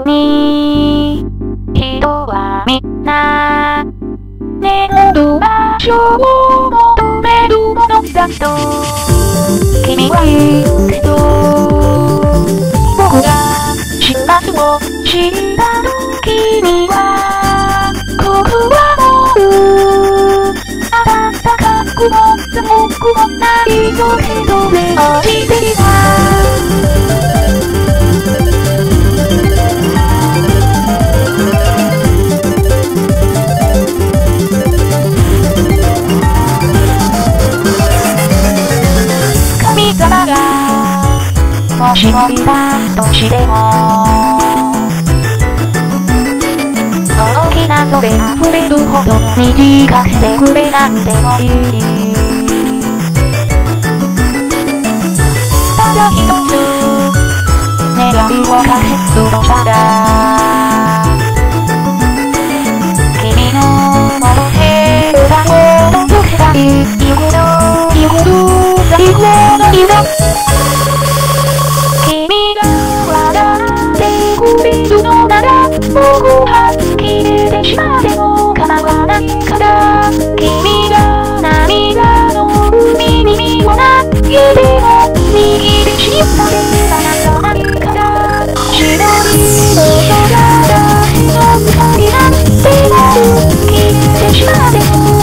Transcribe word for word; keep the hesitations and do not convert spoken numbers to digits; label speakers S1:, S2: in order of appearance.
S1: に人はみんな眠る場所を求めるものだと君は言うけど、僕が始末を知った時には僕はもう暖かくも寒くもないのけどね、落ちていた神様がもしもいたとしても、大きなそれ溢れるほど短くしてくれなくてもいい。ただ一つ願いをかけすのさだ。君のものへ歌を届けたい。行くの行くの最後の日だ。君が笑ってくれるのなら僕は消えてしまっても構わないから。君が涙の海に身を投げても握りしめて離さないから。白いの空だけの光なんても消えてしまっても